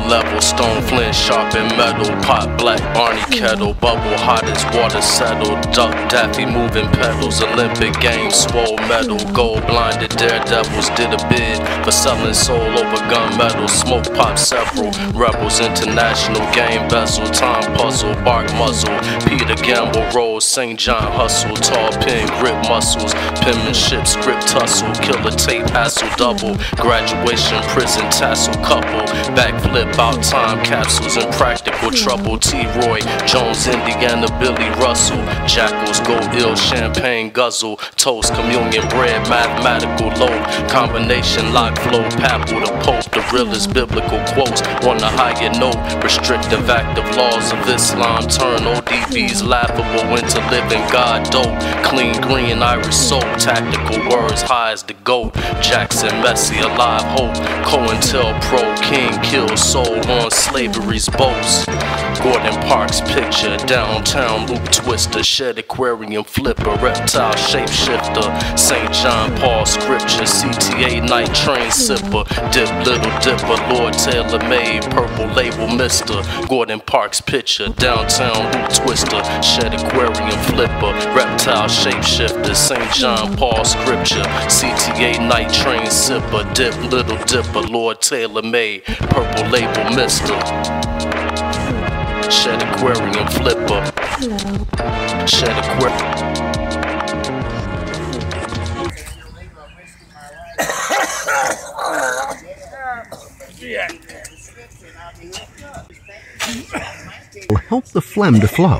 level, stone flint, sharpened metal, pot black, Barney kettle, bubble hot as water settled, duck daffy moving pedals, Olympic games, swole metal, gold blinded daredevils did a bid for selling soul over gun metal, smoke pop several rebels, international game bezel, time puzzle, bark muzzle, Peter Gamble roll, St. John hustle, tall pen, grip muscles, penmanship, script tussle, killer tape, hassle double, graduation, prison tassel couple, backflip out time capsules, and practical trouble, T-Roy, Jones, Indiana, Billy Russell, jackals go ill, champagne guzzle, toast, communion bread, mathematical load, combination lock flow, papal the pope, the realest biblical quotes, on a higher note, restrictive active laws of Islam turn ODBs laughable into living God dope, clean green Irish soap, tactical words high as the goat, Jackson Messi alive hope, COINTELPRO king kills soul on slavery's boast, Gordon Parks picture, downtown loop twister, shed aquarium flipper, reptile shapeshifter, St. John Paul scripture, CTA night train sipper, dip little dipper, Lord Taylor made, purple label mister, Gordon Parks picture, downtown loop twister, shed aquarium flipper, reptile shapeshifter, St. John Paul scripture, CTA night train sipper, dip little dipper, Lord Taylor made, purple label mister, shed aquarium flipper, shed aquarium. Will help the phlegm to flow.